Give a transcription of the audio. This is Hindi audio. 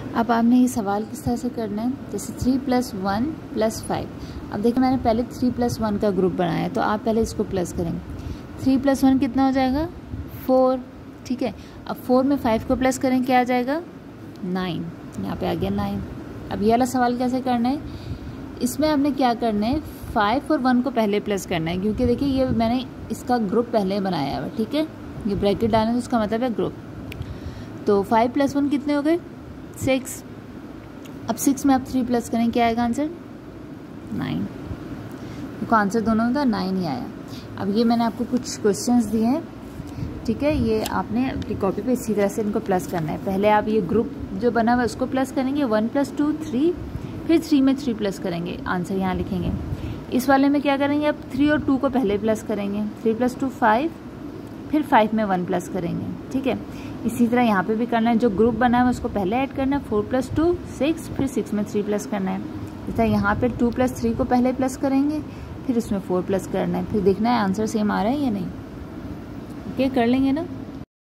अब आपने ये सवाल किस तरह से करना है, जैसे 3 + 1 + 5। अब देखिए मैंने पहले 3 + 1 का ग्रुप बनाया है, तो आप पहले इसको प्लस करेंगे। 3 + 1 कितना हो जाएगा 4, ठीक है। अब 4 में 5 को प्लस करें, क्या आ जाएगा 9, यहाँ पे आ गया 9। अब ये वाला सवाल कैसे करना है, इसमें आपने क्या करना है 5 और 1 को पहले प्लस करना है, क्योंकि देखिए ये मैंने इसका ग्रुप पहले बनाया हुआ, ठीक है। ये ब्रैकेट डालना है तो उसका मतलब है ग्रुप। तो 5 + 1 कितने हो गए 6। अब 6 में आप 3 प्लस करें, क्या आएगा आंसर 9। देखो आंसर दोनों में था 9 ही आया। अब ये मैंने आपको कुछ क्वेश्चंस दिए हैं, ठीक है। ये आपने अपनी कॉपी पे इसी तरह से इनको प्लस करना है। पहले आप ये ग्रुप जो बना हुआ है उसको प्लस करेंगे, 1 + 2 3, फिर 3 में 3 प्लस करेंगे, आंसर यहाँ लिखेंगे। इस वाले में क्या करेंगे, अब 3 और 2 को पहले प्लस करेंगे, 3 + 2 5, फिर 5 में 1 प्लस करेंगे, ठीक है। इसी तरह यहाँ पे भी करना है, जो ग्रुप बना है उसको पहले ऐड करना है, 4 + 2 6, फिर 6 में 3 प्लस करना है। इस तरह यहाँ पे 2 + 3 को पहले प्लस करेंगे, फिर उसमें 4 प्लस करना है, फिर देखना है आंसर सेम आ रहा है या नहीं। ओके, कर लेंगे ना।